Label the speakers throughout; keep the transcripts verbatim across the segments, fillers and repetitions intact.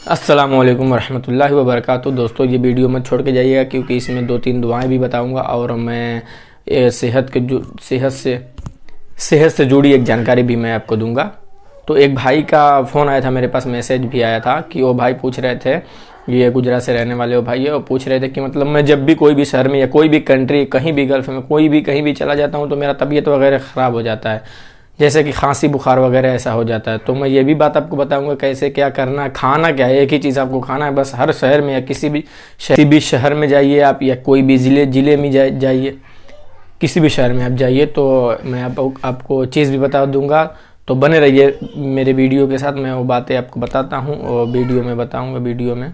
Speaker 1: अस्सलामुअलैकुम वरहमतुल्लाहि वबरकातुहू। दोस्तों, ये वीडियो मत छोड़ के जाइएगा क्योंकि इसमें दो तीन दुआएं भी बताऊंगा और मैं ए, सेहत के जो सेहत से सेहत से जुड़ी एक जानकारी भी मैं आपको दूंगा। तो एक भाई का फ़ोन आया था मेरे पास, मैसेज भी आया था कि वो भाई पूछ रहे थे, ये गुजरात से रहने वाले वो भाई है, वो पूछ रहे थे कि मतलब मैं जब भी कोई भी शहर में या कोई भी कंट्री, कहीं भी गल्फ़ में कोई भी कहीं भी चला जाता हूँ तो मेरा तबीयत वगैरह ख़राब हो जाता है, जैसे कि खांसी बुखार वगैरह ऐसा हो जाता है। तो मैं ये भी बात आपको बताऊंगा कैसे क्या करना है। खाना क्या है, एक ही चीज़ आपको खाना है बस। हर शहर में या किसी भी किसी भी शहर में जाइए आप, या कोई भी ज़िले ज़िले में जा, जाइए किसी भी शहर में आप जाइए तो मैं आप, आपको चीज़ भी बता दूंगा। तो बने रहिए मेरे वीडियो के साथ, मैं वो बातें आपको बताता हूँ और वीडियो में बताऊँगा वीडियो में।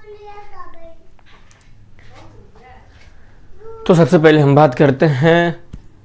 Speaker 1: तो सबसे पहले हम बात करते हैं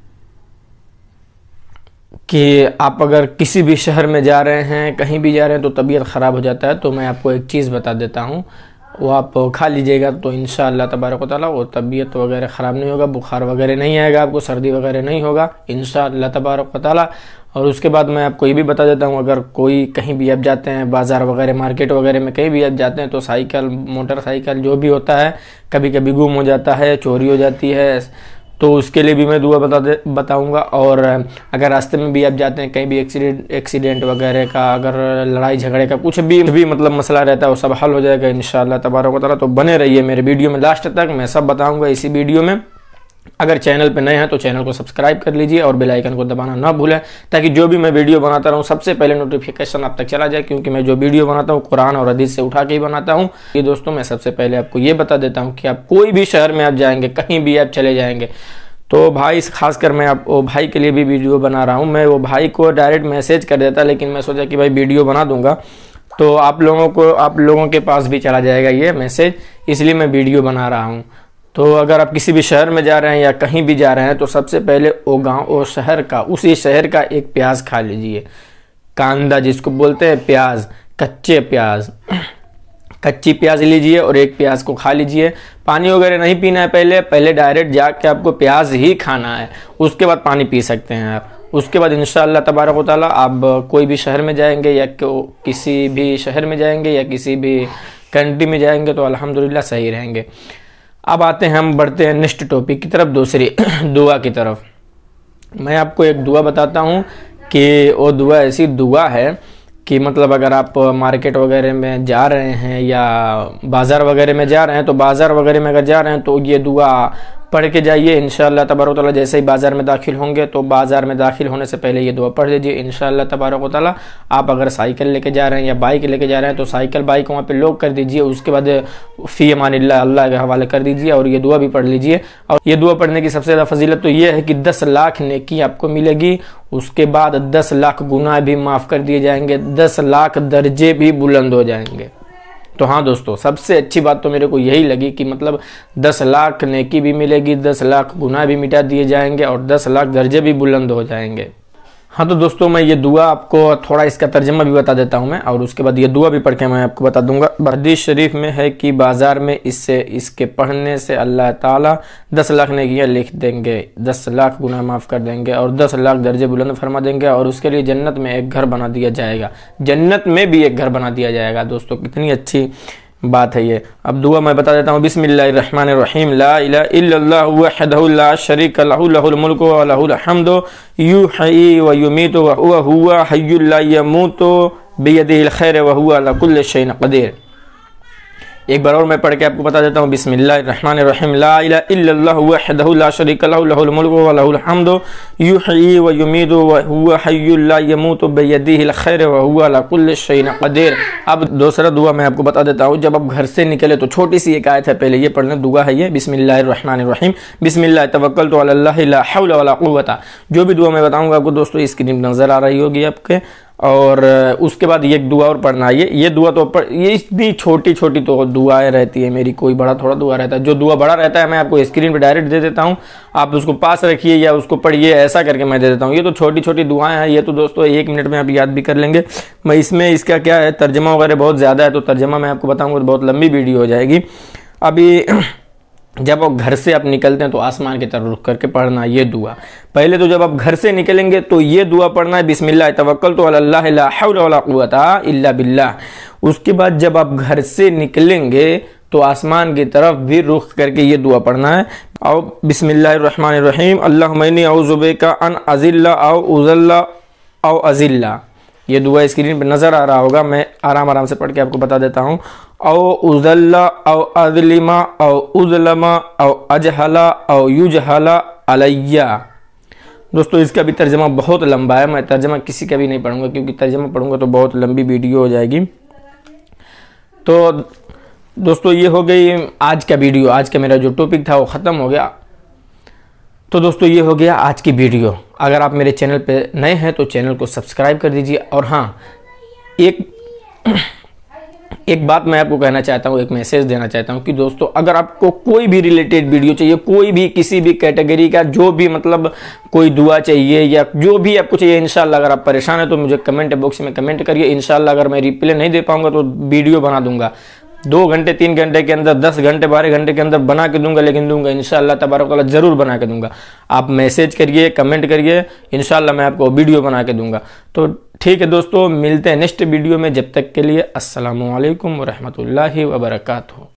Speaker 1: कि आप अगर किसी भी शहर में जा रहे हैं, कहीं भी जा रहे हैं तो तबीयत ख़राब हो जाता है, तो मैं आपको एक चीज़ बता देता हूँ, वो आप खा लीजिएगा तो इंशाअल्लाह तबारक व तआला वो तबीयत वगैरह ख़राब नहीं होगा, बुखार वगैरह नहीं आएगा, आपको सर्दी वगैरह नहीं होगा इंशाअल्लाह तबारक व तआला। और उसके बाद मैं आपको ये भी बता देता हूँ, अगर कोई कहीं भी आप जाते हैं, बाज़ार वगैरह मार्केट वगैरह में कहीं भी आप जाते हैं तो साइकिल मोटरसाइकिल जो भी होता है कभी कभी गुम हो जाता है, चोरी हो जाती है, तो उसके लिए भी मैं दुआ बता दे बताऊँगा। और अगर रास्ते में भी आप जाते हैं, कहीं भी एक्सीडेंट एक्सीडेंट वगैरह का, अगर लड़ाई झगड़े का कुछ भी भी मतलब मसला रहता है वो सब हल हो जाएगा इंशाअल्लाह तबारक व तआला। तो बने रहिए मेरे वीडियो में लास्ट तक, मैं सब बताऊँगा इसी वीडियो में। अगर चैनल पे नए हैं तो चैनल को सब्सक्राइब कर लीजिए और बेल आइकन को दबाना ना भूलें, ताकि जो भी मैं वीडियो बनाता रहूं सबसे पहले नोटिफिकेशन आप तक चला जाए, क्योंकि मैं जो वीडियो बनाता हूं कुरान और हदीस से उठा के ही बनाता हूं। ये दोस्तों, मैं सबसे पहले आपको ये बता देता हूं कि आप कोई भी शहर में आप जाएंगे, कहीं भी आप चले जाएंगे, तो भाई खासकर मैं आप वो भाई के लिए भी वीडियो बना रहा हूँ। मैं वो भाई को डायरेक्ट मैसेज कर देता, लेकिन मैं सोचा कि भाई वीडियो बना दूंगा तो आप लोगों को आप लोगों के पास भी चला जाएगा ये मैसेज, इसलिए मैं वीडियो बना रहा हूँ। तो अगर आप किसी भी शहर में जा रहे हैं या कहीं भी जा रहे हैं तो सबसे पहले वो गांव वो शहर का उसी शहर का एक प्याज खा लीजिए, कांदा जिसको बोलते हैं प्याज, कच्चे प्याज, कच्ची प्याज लीजिए और एक प्याज को खा लीजिए। पानी वगैरह नहीं पीना है, पहले पहले डायरेक्ट जाके आपको प्याज ही खाना है, उसके बाद पानी पी सकते हैं आप। उसके बाद इंशाअल्लाह तबारक व तआला आप कोई भी शहर में जाएंगे या किसी भी शहर में जाएंगे या किसी भी कंट्री में जाएंगे तो अल्हम्दुलिल्लाह सही रहेंगे। अब आते हैं, हम बढ़ते हैं नेक्स्ट टॉपिक की तरफ, दूसरी दुआ की तरफ। मैं आपको एक दुआ बताता हूँ कि वो दुआ ऐसी दुआ है कि मतलब अगर आप मार्केट वगैरह में जा रहे हैं या बाज़ार वगैरह में जा रहे हैं तो बाज़ार वगैरह में अगर जा रहे हैं तो ये दुआ पढ़ के जाइए इंशाअल्लाह तबारक व तआला। जैसे ही बाज़ार में दाखिल होंगे तो बाज़ार में दाखिल होने से पहले ये दुआ पढ़ लीजिए इंशाअल्लाह तबारक व तआला। आप अगर साइकिल लेके जा रहे हैं या बाइक लेके जा रहे हैं तो साइकिल बाइक को वहाँ पे लॉक कर दीजिए, उसके बाद फ़ी अमानिल्लाह अल्लाह के हवाले कर दीजिए और ये दुआ भी पढ़ लीजिए। और ये दुआ पढ़ने की सबसे ज़्यादा फजीलत तो ये है कि दस लाख नेकी आपको मिलेगी, उसके बाद दस लाख गुनाह भी माफ़ कर दिए जाएंगे, दस लाख दर्जे भी बुलंद हो जाएंगे। तो हाँ दोस्तों, सबसे अच्छी बात तो मेरे को यही लगी कि मतलब दस लाख नेकी भी मिलेगी, दस लाख गुनाह भी मिटा दिए जाएंगे और दस लाख दर्जे भी बुलंद हो जाएंगे। हाँ तो दोस्तों, मैं ये दुआ आपको थोड़ा इसका तर्जमा भी बता देता हूँ मैं, और उसके बाद ये दुआ भी पढ़ के मैं आपको बता दूंगा। हदीस शरीफ में है कि बाज़ार में इससे इसके पढ़ने से अल्लाह ताला दस लाख नेकियां लिख देंगे, दस लाख गुनाह माफ़ कर देंगे और दस लाख दर्जे बुलंद फरमा देंगे और उसके लिए जन्नत में एक घर बना दिया जाएगा, जन्नत में भी एक घर बना दिया जाएगा। दोस्तों, कितनी अच्छी बात है ये। अब दुआ मैं बता देता हूँ। बिस्मिल्लाहिर्रहमानिर्रहीम। ला इलाहा इल्लल्लाहु वहदहु ला शरीका लहु लहुल मुल्कु व लहुल हम्दु युहयी व युमीतु व हुवा हय्युल ला यमूतु बियदिहिल खैर व हुवा अला कुल्लि शैइन क़दीर। एक बार और मैं पढ़ के आपको बता देता हूँ। बिस्मिल्लाहिर्रहमानिर्रहीम। ला इलाहा इल्लल्लाहु वहदहु ला शरीका लहु लहुल मुल्कु व लहुल हम्दु युहयी व युमीतु व हुवा हय्युल ला यमूतु बियदिहिल खैर व हुवा अला कुल्लि शैइन क़दीर। अब दूसरा दुआ मैं आपको बता देता हूँ। जब आप घर से निकले तो छोटी सी एक आयत है, पहले ये पढ़ना, दुआ है ये। बिस्मिल्लाहिर्रहमानिर्रहीम। बिस्मिल्लाह तवक्कलतु अलाल्लाहि ला हौला वला कुव्वता। जो भी दुआ मैं बताऊँगा आपको दोस्तों स्क्रीन पर नज़र आ रही होगी आपके। और उसके बाद ये दुआ और पढ़ना है। ये ये दुआ तो पढ़, ये इतनी छोटी छोटी तो दुआएं रहती है मेरी, कोई बड़ा थोड़ा दुआ रहता है। जो दुआ बड़ा रहता है मैं आपको स्क्रीन पे डायरेक्ट दे देता हूँ, आप उसको पास रखिए या उसको पढ़िए, ऐसा करके मैं दे देता हूँ। ये तो छोटी छोटी दुआएं हैं, ये तो दोस्तों एक मिनट में आप याद भी कर लेंगे। मैं इसमें इसका क्या है, तर्जमा वगैरह बहुत ज़्यादा है, तो तर्जमा मैं आपको बताऊँगा तो बहुत लंबी वीडियो हो जाएगी। अभी जब आप घर से आप निकलते हैं तो आसमान की तरफ रुख करके पढ़ना ये दुआ। पहले तो जब आप घर से निकलेंगे तो ये दुआ पढ़ना है, बिस्मिल्लाह तवक्कलतु अल्लाह ला हौला वला कुव्वता इल्ला बिल्लाह। उसके बाद जब आप घर से निकलेंगे तो आसमान की तरफ भी रुख करके ये दुआ पढ़ना है, और बिस्मिल्लाहिर्रहमानिर्रहीम अल्लाहुम्मा इन्नी अऊज़ु बिका अन अज़िल्ला औ उज़ल्ला औ अज़िल्ला। ये दुआ स्क्रीन पर नज़र आ रहा होगा, मैं आराम आराम से पढ़ के आपको बता देता हूँ। औ उज़ल्ला औ अज़लिमा औ उज़लमा औ अजहला औ युजहला अलैया। दोस्तों इसका भी तर्जमा बहुत लंबा है, मैं तर्जमा किसी का भी नहीं पढ़ूंगा क्योंकि तर्जमा पढ़ूंगा तो बहुत लंबी वीडियो हो जाएगी। तो दोस्तों ये हो गई आज का वीडियो, आज का मेरा जो टॉपिक था वो ख़त्म हो गया। तो दोस्तों ये हो गया आज की वीडियो। अगर आप मेरे चैनल पे नए हैं तो चैनल को सब्सक्राइब कर दीजिए। और हाँ, एक एक बात मैं आपको कहना चाहता हूँ, एक मैसेज देना चाहता हूँ कि दोस्तों अगर आपको कोई भी रिलेटेड वीडियो चाहिए, कोई भी किसी भी कैटेगरी का जो भी मतलब कोई दुआ चाहिए या जो भी आपको चाहिए, इंशाल्लाह अगर आप परेशान हैं तो मुझे कमेंट बॉक्स में कमेंट करिए। इंशाल्लाह अगर मैं रिप्लाई नहीं दे पाऊंगा तो वीडियो बना दूंगा, दो घंटे तीन घंटे के अंदर, दस घंटे बारह घंटे के अंदर बना के दूंगा, लेकिन दूंगा इंशाल्लाह तबारक तआला ज़रूर बना के दूंगा। आप मैसेज करिए, कमेंट करिए, इंशाल्लाह मैं आपको वीडियो बना के दूंगा। तो ठीक है दोस्तों, मिलते हैं नेक्स्ट वीडियो में। जब तक के लिए अस्सलामु अलैकुम व रहमतुल्लाहि व बरकातहू।